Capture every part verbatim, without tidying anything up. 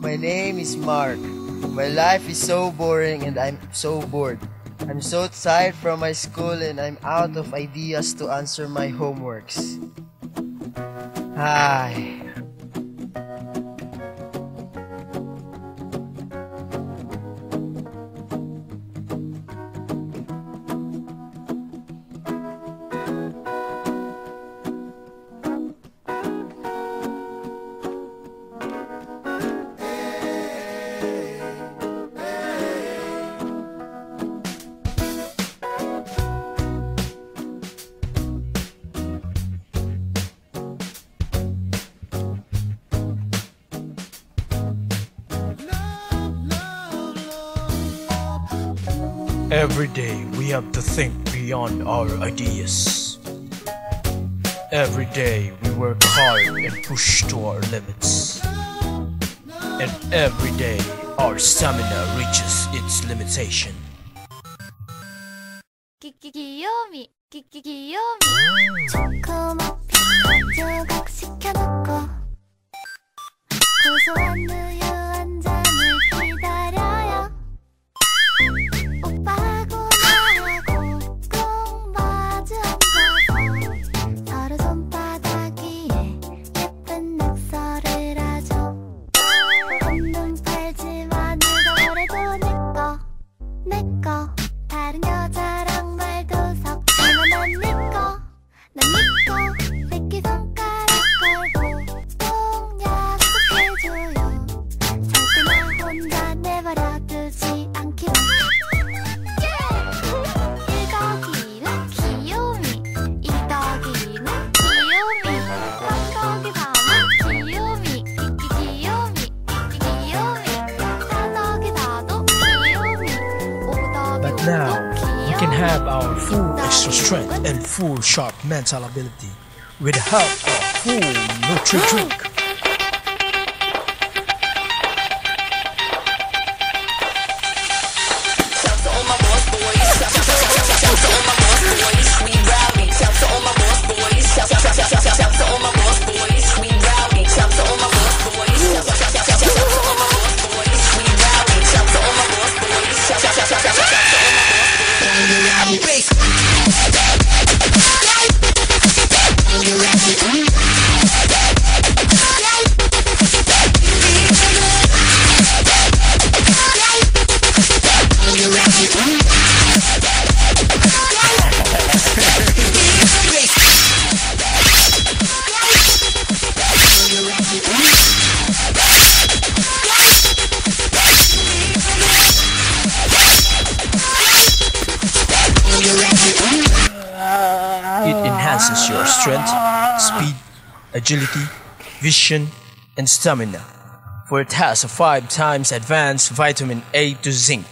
My name is Mark. My life is so boring and I'm so bored. I'm so tired from my school and I'm out of ideas to answer my homeworks. Ay. Every day we have to think beyond our ideas. Every day we work hard and push to our limits. And every day our stamina reaches its limitation. 귀요미, 귀요미. 초코머핀 조각시켜놓고 고소한 우유 한 잔을 기다려요. 오빠하고 나하고 꼭 마주 앉아서 서로 손바닥 위에 예쁜 낙서를 하죠. 한눈 팔지만 누가 그래도 내꺼 내꺼 다른 여자랑 말도 섞이면 난 니꺼 난 니꺼 새끼손가락 걸고 꼭 약속해줘요. 절대 나 혼자 내버려두지 않기로. 일 더하기는 귀요미, 이 더하기는 귀요미, 삼 더하기 삼은 귀요미, 끼끼 귀요미, 끼끼 귀요미, 사 더하기 사도 귀요미, 오 더하기 But now 오도 we can 귀요미. have our full extra strength and full sharp mental ability with the help of full Nutri drink. It enhances your strength, speed, agility, vision, and stamina, for it has a five times advanced vitamin A to zinc.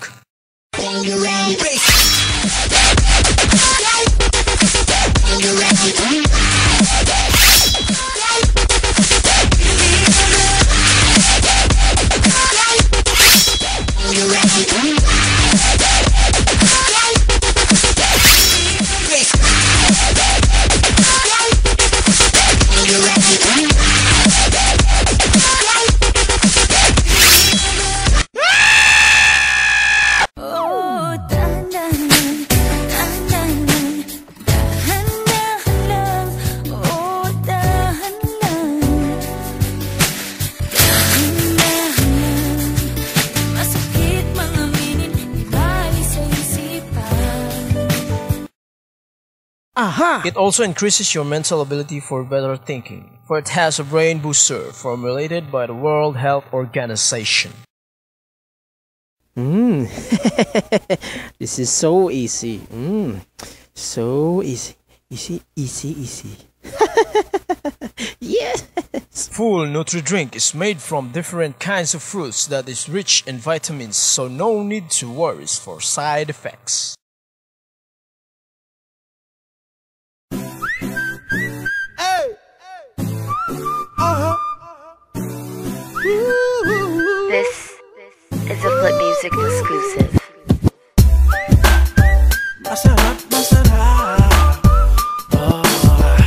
Aha! It also increases your mental ability for better thinking, for it has a brain booster formulated by the World Health Organization. Mmm, this is so easy. Mmm, so easy, easy, easy, easy. Yes! Full Nutri drink is made from different kinds of fruits that is rich in vitamins, so no need to worry for side effects. This is a Flip Music exclusive. Masarap, masarap. Oh.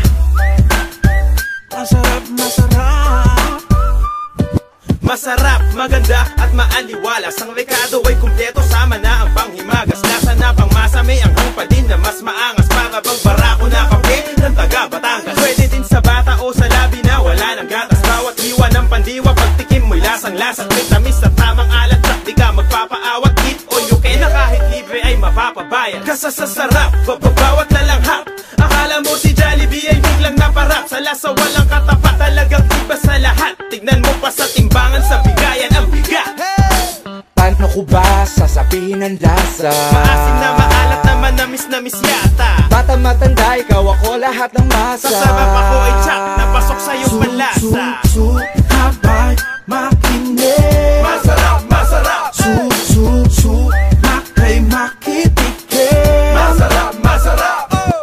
Masarap, masarap. Masarap, maganda at maaliwalas. Ang rekado ay kumpleto, sama na ang panghimagas. Lasa na pang masa, may anghang pa din na mas maangas. Para bang barako na kape ng taga Batangas. Pwede din sa bata o sa labi na wala ng gatas. Bawat hiwa ng pandiwa, pagtikim mo'y lasang-lasang. May tamis at tamang alat, tsak di ka magpapaawat. Eat all you can na kahit libre ay mapapabayad. Kasasasarap, bababawat na lang hap. Akala mo si Jollibee ay biglang naparap. Sa lasa walang katapat, talagang iba sa lahat. Tignan mo pa sa timbangan, sa bigayan ang bigat. Paano ko ba sasabihin ang lasa? Maasim na maalat na manamis-namis yata. Bata matanda, ikaw ako lahat ng masa. Sa sarap ako ay tsak, napasok sa iyong panlasa. Su, habay, makinig. Masarap, masarap. Su, su, su, makay makitikip. Masarap, masarap.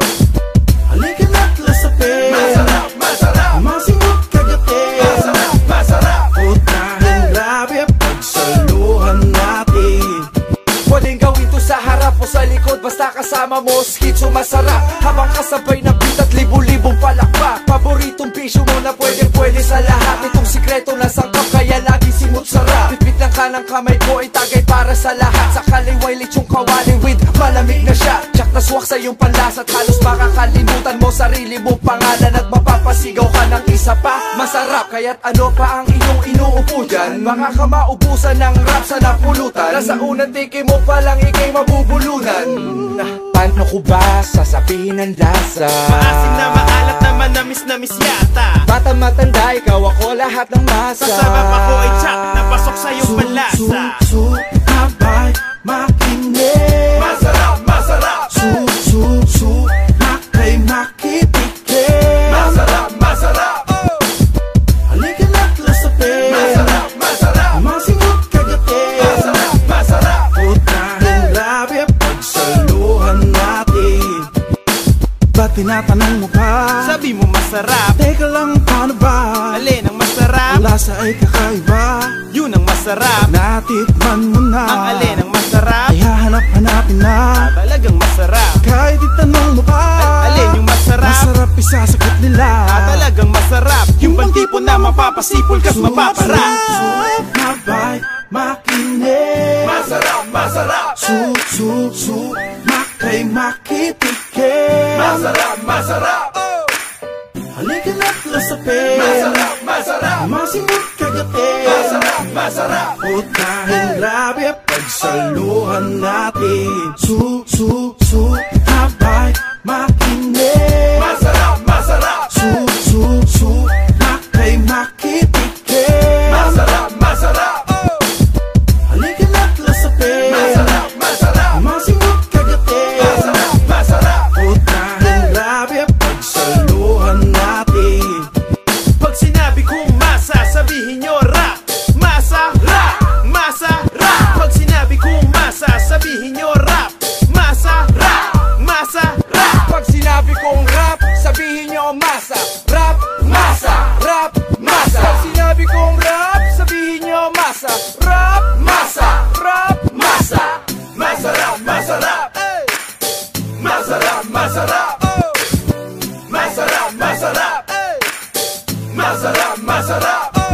Halika na't lasapin. Masarap, masarap. Masingot kagatin. Masarap, masarap. Putahin grabe pagsaluhan natin. Pwedeng gawin to sa harap o sa likod, basta kasama mo, skitso masarap. Habang kasabay na beat at libu-libong palakpak. Paboritong bisyo mo na pwede pwede sa lahat. Itong sikreto na sangkap kaya lagi simut sarap. Pitpit ng kanang kamay ko ay tagay para sa lahat. Sa kaliway lechong kawali with malamig na siya. Tsak na swak sa iyong panlasa at halos makakalimutan mo sarili mong pangalan. At mapapasigaw ka ng isa pa. Masarap kaya't ano pa ang iyong inuupo dyan. Baka ka maubusan ng rap sa napulutan. Nasa unang tiki mo palang ikay mabubulunan. Paano ko ba sasabihin ang lasa? Maasim na maalat na manamis-namis yata. Bata matanda, ikaw ako lahat ng masa. Sa sarap ako ay tsak, napasok sa iyong panlasa. Su, habay, makinig. Masarap, masarap. Su, su, su, makay makitikip. Masarap, masarap. Halika na't lasapin. Masarap, masarap. Masingot kagatin. Masarap, masarap. Putahin grabe pagsaluhan natin. Ba't tinatanong mo pa? Sabi mo masarap. Teka lang, paano ba? Alin ang masarap? Ang lasa ay kakaiba. Yun ang masarap. Natikman mo na. Ang alin ang masarap? Ay hahanap-hanapin na. Talagang masarap. Kahit itanong mo pa. Alin yung masarap? Masarap isasagot nila. Ah, talagang masarap. Yung bang tipo na mapapasipol ka't mapaparap. Habay, makinig. Masarap, masarap. Su, su, su, makay makitikip. Masarap, masarap. Halika na't lasapin. Masarap, masarap. Masingot kagatin. Masarap, masarap. Putahin grabe pagsaluhan natin. Su, su, su, habay, makinig. Masarap, masarap. Su, su, su, makay makitikip. Masarap, masarap. Halika na't lasapin. Masarap, masarap. Masingot kagatin. Masarap, masarap. Putahin grabe pagsaluhan natin. Pag sinabi kong masa, sabihin nyo rap. Masa, rap. Masa, rap. Pag sinabi kong masa, sabihin nyo rap. Masa, rap. Masa, rap. Pag sinabi kong rap, sabihin nyo masa. Rap, masa, rap, masa. Pag sinabi kong rap, sabihin nyo masa. Rap, masa, rap, masa. Masarap, masarap. Masarap, masarap. Masarap, masarap. Masarap, masarap.